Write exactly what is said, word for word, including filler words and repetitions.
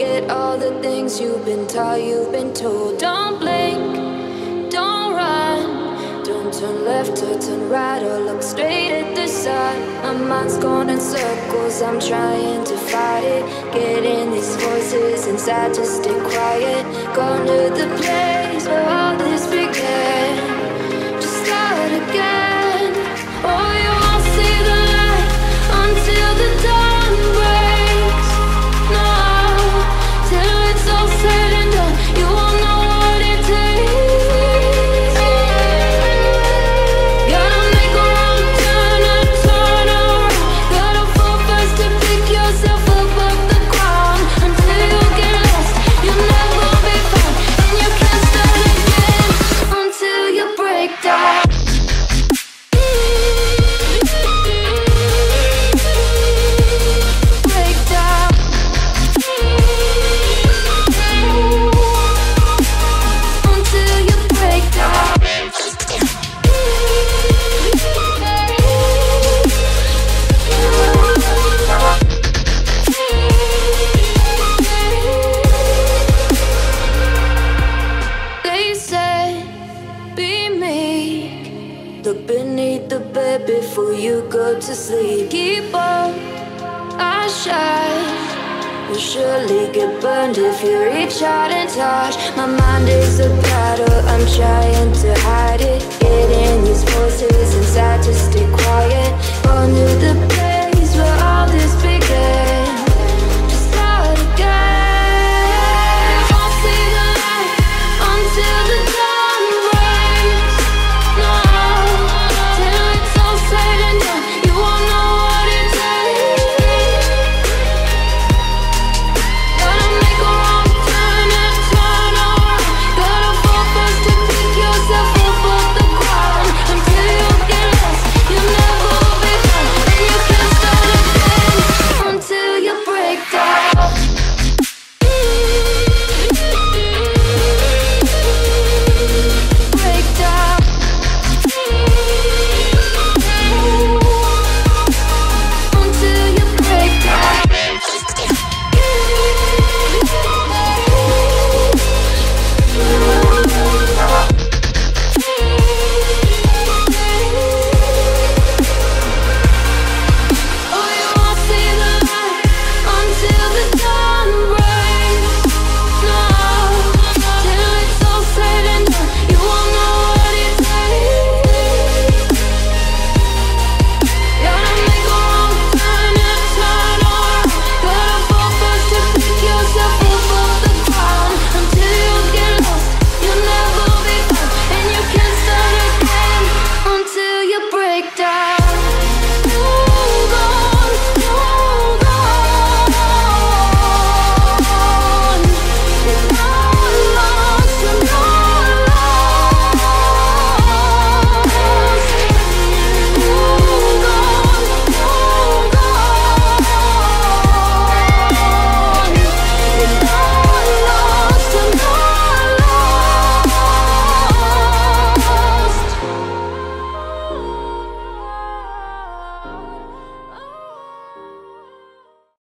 forget all the things you've been taught, you've been told. Don't blink, don't run, don't turn left or turn right or look straight at the sun. My mind's going in circles, I'm trying to fight it, getting these voices inside to stay quiet. Gone to the place where all this began, just start again. Oh, you won't see the light until the dawn breaks. No, till it's all said and done, you won't know what it takes. Gotta make a wrong turn and turn around, gotta fall fast to pick yourself up off the ground. Until you get lost, you'll never be found, and you can't start again until you break down. Look beneath the bed before you go to sleep. Keep on, I shine. You'll surely get burned if you reach out and touch. My mind is a battle, I'm trying to hide it, getting these voices inside to stay quiet. On to the place where all this began.